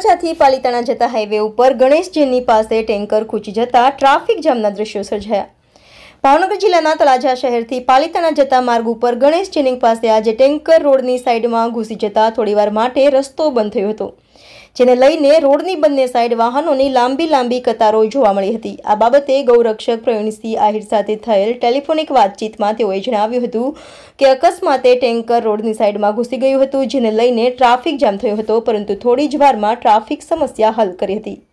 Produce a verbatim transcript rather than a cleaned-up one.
તળાજાથી પાલિતાણા જતા હાઈવે ઉપર ગણેશજીની પાસે ટેન્કર ખૂંચી જતા ટ્રાફિક જામના દ્રશ્યો સર્જાયા। ભાવનગર જિલ્લાના તળાજા શહેરથી પાલિતાણા જતા માર્ગ ઉપર ગણેશજીની પાસે આજે ટેન્કર રોડની સાઈડમાં ઘૂસી જતા થોડીવાર માટે રસ્તો બંધ થયો હતો, જેને લઈને રોડની બંને સાઈડ વાહનોની લાંબી લાંબી કતારો જોવા મળી હતી। આ બાબતે ગૌરક્ષક પ્રવીણસિંહ આહિર સાથે થયેલ ટેલિફોનિક વાતચીતમાં તેઓએ જણાવ્યું હતું કે અકસ્માતે ટેન્કર રોડની સાઈડમાં ઘૂસી ગયું હતું, જેને લઈને ટ્રાફિક જામ થયો હતો, પરંતુ થોડી જ વારમાં ટ્રાફિક સમસ્યા હલ કરી હતી।